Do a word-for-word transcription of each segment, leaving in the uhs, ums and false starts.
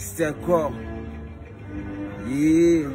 C'est quoi? Yeah.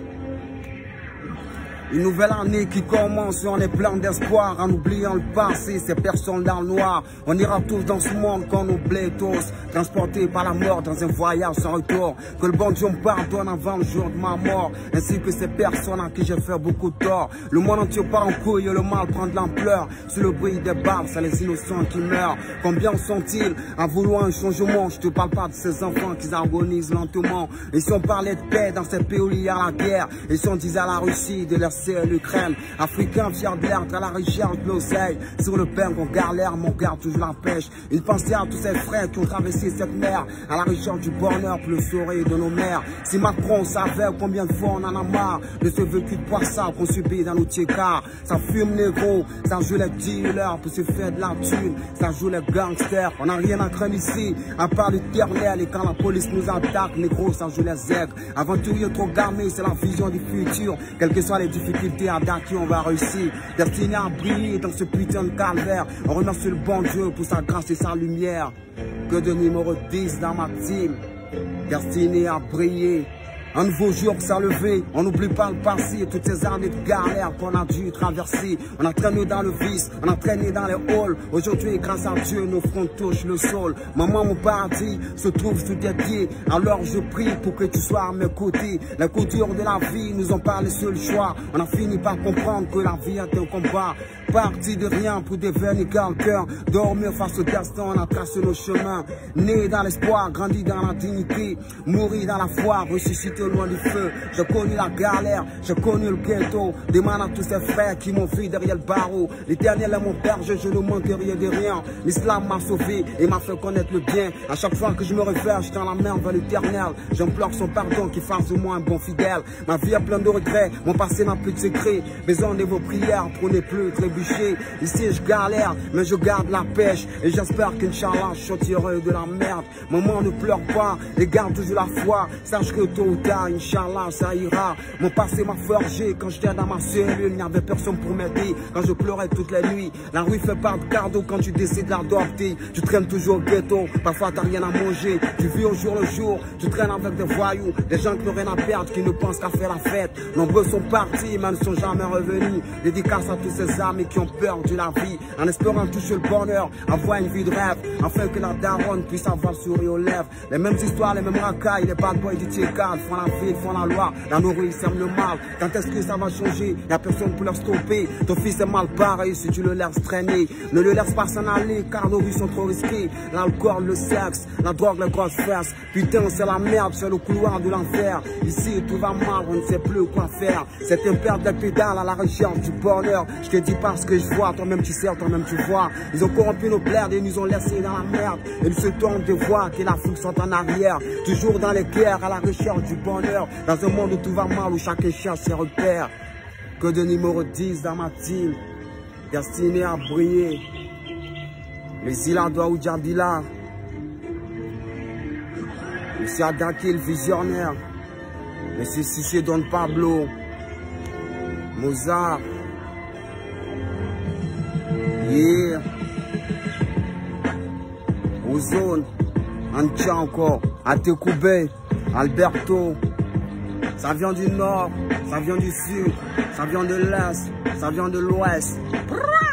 Une nouvelle année qui commence et on est plein d'espoir en oubliant le passé, ces personnes dans le noir. On ira tous dans ce monde qu'on oublie tous, transportés par la mort dans un voyage sans retour. Que le bon Dieu me pardonne avant le jour de ma mort, ainsi que ces personnes à qui j'ai fait beaucoup de tort. Le monde entier part en couille et le mal prend de l'ampleur. Sous le bruit des balles, c'est les innocents qui meurent. Combien sont-ils à vouloir un changement? Je te parle pas de ces enfants qui agonisent lentement. Et si on parlait de paix dans ces pays où il y a la guerre, et si on disait à la Russie de leur c'est l'Ukraine, africain fier de l'être à la recherche de l'oseille. Sur le pain qu'on galère, mon garde toujours la pêche. Une pensée à tous ces frères qui ont traversé cette mer, à la recherche du bonheur pour le sourire de nos mères. Si Macron savait combien de fois on en a marre de ce vécu de poissard qu'on subit dans nos tiers-quarts. Ça fume négro, ça joue les dealers pour se faire de la thune, ça joue les gangsters. On n'a rien à craindre ici, à part l'éternel. Et quand la police nous attaque, négro, ça joue les aigres. Aventurier trop gamé, c'est la vision du futur. Quelles que soient les difficultés à qui on va réussir, destiné à briller dans ce putain de calvaire. On remercie le bon Dieu pour sa grâce et sa lumière. Que de numéro dix dans ma team, destiné à briller. Un nouveau jour s'est levé, on n'oublie pas le passé et toutes ces années de galère qu'on a dû traverser. On a traîné dans le vice, on a traîné dans les halls. Aujourd'hui, grâce à Dieu, nos fronts touchent le sol. Maman, mon paradis se trouve sous tes pieds. Alors je prie pour que tu sois à mes côtés. Les coups durs de la vie nous ont pas laissé le choix. On a fini par comprendre que la vie est un combat. Parti de rien pour devenir quelqu'un. Dormir face au destin, on a tracé nos chemins. Né dans l'espoir, grandi dans la dignité. Mourir dans la foi, ressuscité loin du feu. J'ai connu la galère, j'ai connu le ghetto. Demande à tous ces frères qui m'ont vu derrière le barreau. L'éternel est mon berger, je ne manquerai de rien. L'islam m'a sauvé et m'a fait connaître le bien. À chaque fois que je me réveille, je tends la main vers l'éternel. J'implore son pardon qui fasse de moi un bon fidèle. Ma vie est pleine de regrets, mon passé n'a plus de secret. Besoin de vos prières pour ne plus trébucher. Ici je galère, mais je garde la pêche. Et j'espère qu'Inch'Allah je sortirai de la merde. Maman ne pleure pas, et garde toujours la foi. Sache que tôt ou tard, Inch'Allah ça ira. Mon passé m'a forgé, quand j'étais dans ma cellule, il n'y avait personne pour m'aider. Quand je pleurais toutes les nuits, la rue fait pas de cadeau quand tu décides d'adopter. Tu traînes toujours au ghetto, parfois t'as rien à manger. Tu vis au jour le jour, tu traînes avec des voyous, des gens qui n'ont rien à perdre, qui ne pensent qu'à faire la fête. Nombreux sont partis, mais ne sont jamais revenus. Dédicace à tous ces amis qui ont perdu la vie, en espérant toucher le bonheur, avoir une vie de rêve, afin que la daronne puisse avoir le sourire aux lèvres. Les mêmes histoires, les mêmes racailles, les bad boys du Tchekal font la vie, font la loi, dans nos rues ils sèment le mal. Quand est-ce que ça va changer? Y'a personne pour leur stopper. Ton fils est mal pareil si tu le laisses traîner. Ne le laisse pas s'en aller car nos rues sont trop risquées. L'alcool, le sexe, la drogue, les grosses fesses. Putain c'est la merde, c'est le couloir de l'enfer. Ici tout va mal, on ne sait plus quoi faire. C'est un perte de pédale à la recherche du bonheur. Je te dis pas ce que je vois, toi-même tu sais, toi-même tu vois. Ils ont corrompu nos plaies et nous ont laissés dans la merde. Et nous se tournent de voir que la foule sont en arrière. Toujours dans les guerres à la recherche du bonheur. Dans un monde où tout va mal, où chacun cherche ses repères. Que de numéro dix dans ma team, destiné à briller. Les Iladois ou Djadila. Monsieur Adaki le visionnaire. Monsieur Sissé Don Pablo. Mozart. Yeah. Ozone. Antia encore. Atekoubé. Alberto. Ça vient du nord. Ça vient du sud. Ça vient de l'est. Ça vient de l'ouest.